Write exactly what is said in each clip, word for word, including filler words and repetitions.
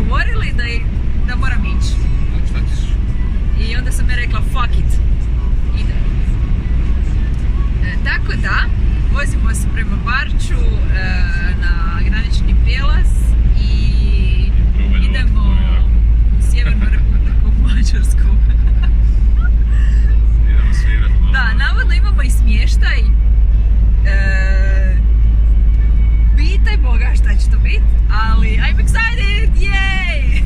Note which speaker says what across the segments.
Speaker 1: dogovorili da, da moram ići. I onda sam ja rekla fuck it, ide. E, tako da, vozimo se prema Barču e, na granični prijelaz i idemo u Sjevernu Republiku Mađarsku.
Speaker 2: Idemo svirati malo.
Speaker 1: Da, navodno imamo i smještaj. E, pitaj Boga šta će to biti, ali I'm excited, yay!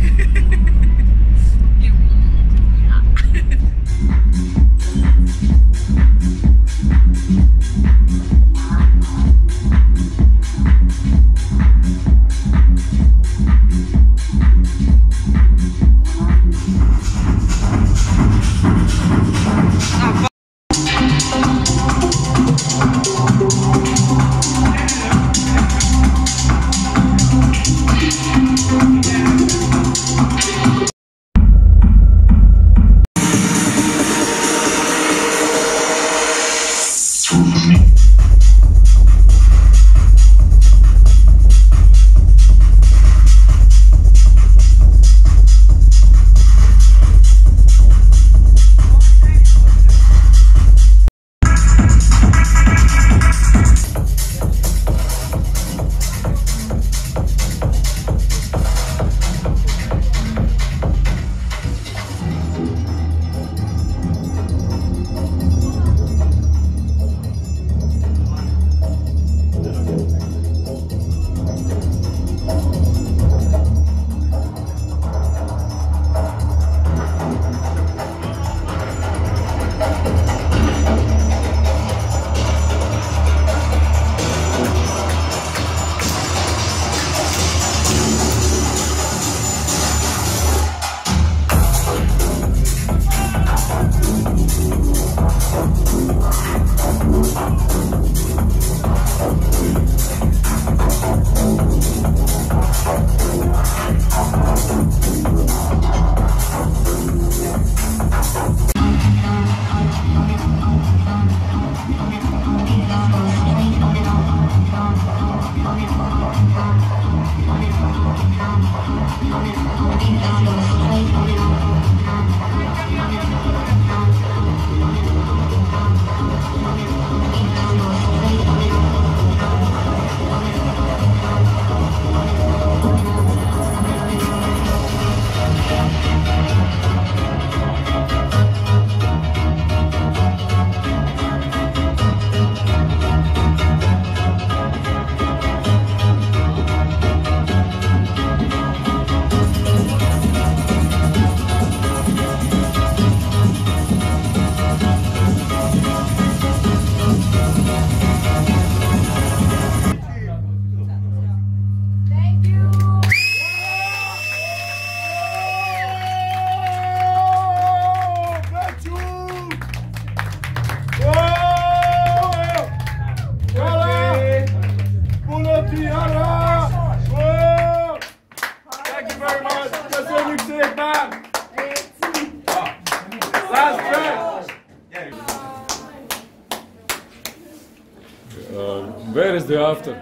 Speaker 3: Uh, where is the after?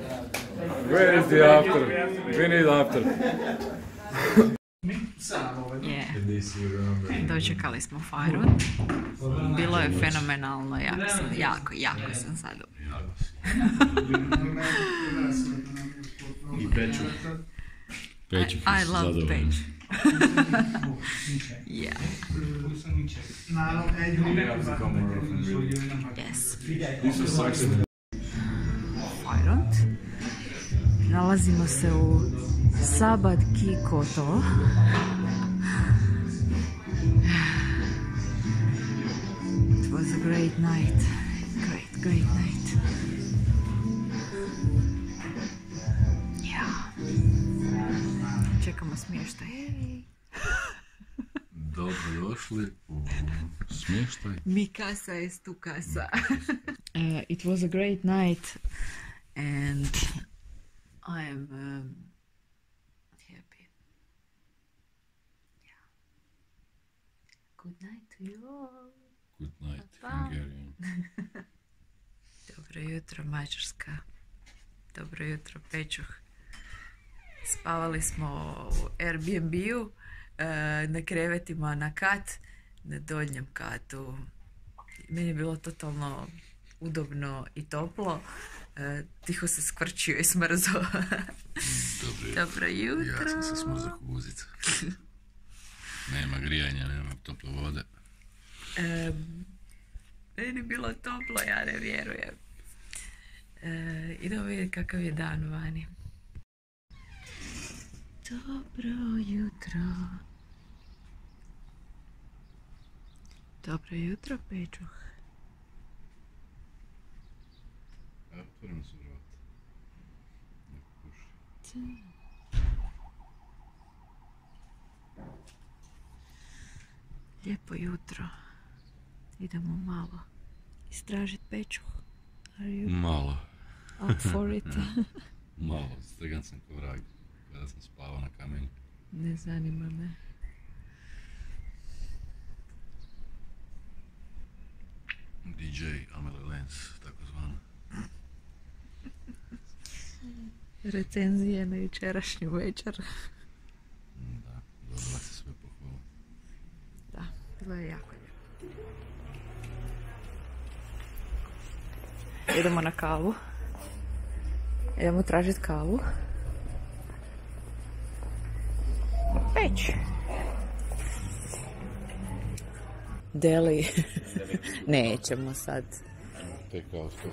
Speaker 3: Where is the after? We need after.
Speaker 1: Yeah. Dočekali smo Fajrun. Bilo je fenomenalno, jako sam, jako, jako sam zadovoljna.
Speaker 3: I Peču. Peču
Speaker 1: I, I love Peču. Yeah. Yes. Fajrun. Nalazimo se u Sabad Ki Koto. It was a great night. Great, great night. Yeah. Čekamo smještaj.
Speaker 2: Dobro došli u smještaj.
Speaker 1: Mi casa es tu casa. uh, it was a great night and I am um, happy. Yeah. Good night to you all.
Speaker 2: Good night, Hungarian.
Speaker 1: Dobro jutro, Mađarska. Dobro jutro, Pečuh. Spavali smo u Airbnb-u, na krevetima na kat, na donjem katu. Meni je bilo totalno udobno i toplo. Tiho se skvrčio i smrzo. Dobro jutro.
Speaker 2: Ja sam se smrzao kuzica. Nema grijanja, nema tople vode.
Speaker 1: E, meni je bilo toplo, ja ne vjerujem. E, idemo vidjeti kakav je dan vani. Dobro jutro. Dobro jutro, Pečuh.
Speaker 2: Evo, otvorimo se vrata. Neko puši.
Speaker 1: Lijepo jutro. Idemo malo istražiti Pečuh. Are you
Speaker 2: Malo.
Speaker 1: up for it?
Speaker 2: Malo, stegan sam ko vrag kada sam spavao na kamenju.
Speaker 1: Ne zanima me.
Speaker 2: D J Amelie Lenz, tako zvana.
Speaker 1: Recenzije na jučerašnju večer.
Speaker 2: Da, dobila se sve pohvala.
Speaker 1: Da, bilo je jako lijepo. Idemo na kavu. Idemo tražiti kavu. Peć. Deli. Nećemo sad.
Speaker 2: Tek kao sto.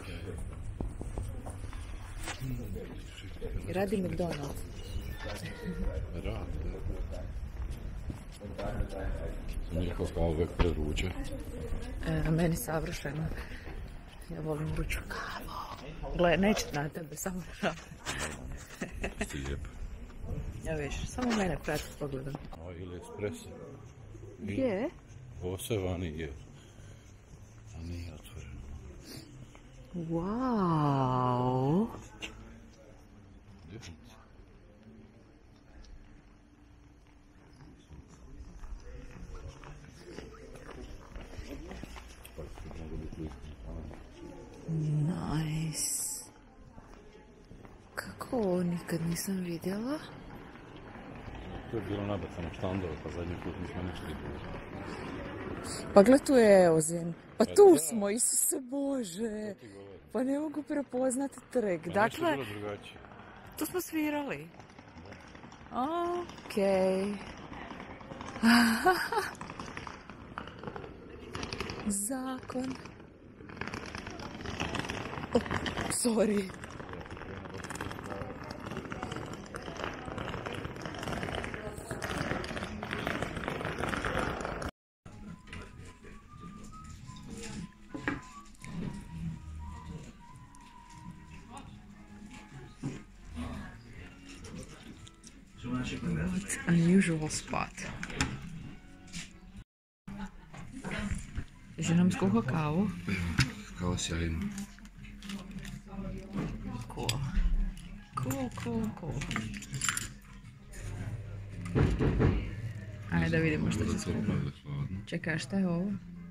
Speaker 1: Radi McDonald's.
Speaker 2: Rad, da. Sam rekao kao uvek preruče.
Speaker 1: E, meni savršeno. Ja volim vruću kavu. Gle, neće na tebe, samo rad.
Speaker 2: Ti lijepo.
Speaker 1: Ja viš, samo mene prati s pogledom.
Speaker 2: Ovo je ili espresso.
Speaker 1: Gdje?
Speaker 2: Ovo sve vani je. A nije otvoreno.
Speaker 1: Wow.
Speaker 2: Definitivno.
Speaker 1: Nice. Kako ovo nikad nisam vidjela?
Speaker 2: To je bilo nabacano štandova, pa zadnji put nismo ništa vidjeli.
Speaker 1: Pa gle, tu je Eozin. Pa tu smo, Isuse Bože. Pa ne mogu prepoznati trg. Dakle,
Speaker 2: bilo drugačije.
Speaker 1: tu smo svirali. Okej. Zakon. Oh, sorry. What unusual spot. Že nam skuha kavu.
Speaker 2: Kao sjajno.
Speaker 1: Cool. Cool, cool, cool. Ajde da vidimo što se skuha. Čekaj, a šta je ovo?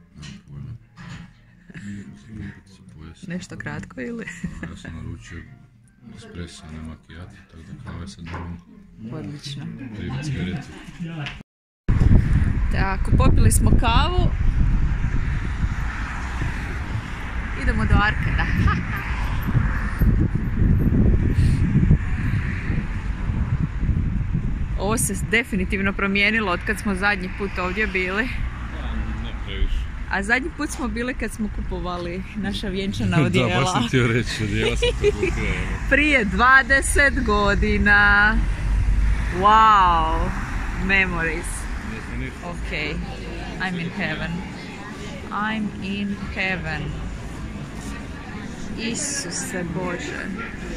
Speaker 1: Nešto kratko ili?
Speaker 2: Ja sam naručio espresso na macchiato, tako da kave sad dobim.
Speaker 1: Odlično.
Speaker 2: Riba cigaretu.
Speaker 1: Tako, popili smo kavu. Idemo do Arkada. Ovo se definitivno promijenilo od kad smo zadnji put ovdje bili.
Speaker 2: Ne previše.
Speaker 1: A zadnji put smo bili kad smo kupovali naša vjenčana odijela.
Speaker 2: Da, baš sam htio reći, odijela sam to kupio.
Speaker 1: Prije dvadeset godina. Wow. Memories. Okay. I'm in heaven. I'm in heaven. Isuse Bože.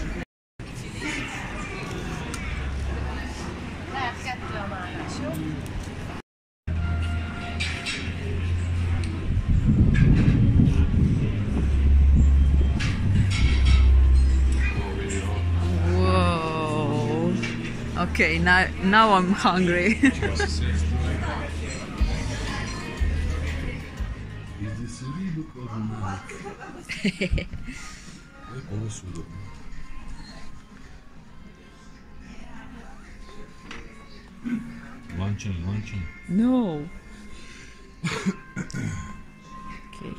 Speaker 1: Whoa. Okay, now, now I'm hungry.
Speaker 2: Luncheon, luncheon.
Speaker 1: No. Okay.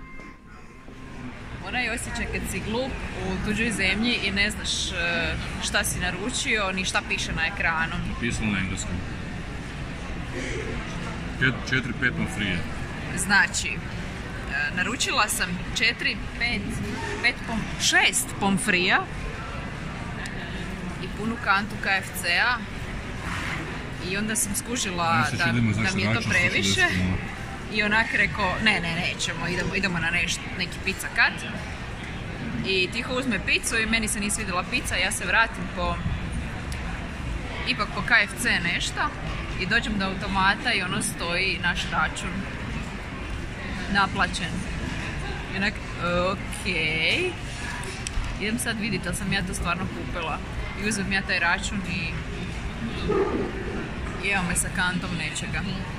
Speaker 1: Onaj osjećaj kad si glup u tuđoj zemlji i ne znaš šta si naručio, ni šta piše na ekranu.
Speaker 2: Pisalo na engleskom. četiri pet pomfrije.
Speaker 1: Znači, naručila sam četiri, pet, pet pom, šest pomfrija i punu kantu K F C-a i onda sam skužila da, da mi je to previše i onak rekao, ne, ne, nećemo, idemo, idemo na neš, neki pizza cut i tiho uzme picu i meni se nije svidjela pizza, ja se vratim po, ipak po K F C nešto i dođem do automata i ono stoji naš račun naplaćen. I onak, okej. Idem sad vidjeti, ali sam ja to stvarno kupila. I uzmem ja taj račun i... I evo me sa kantom nečega.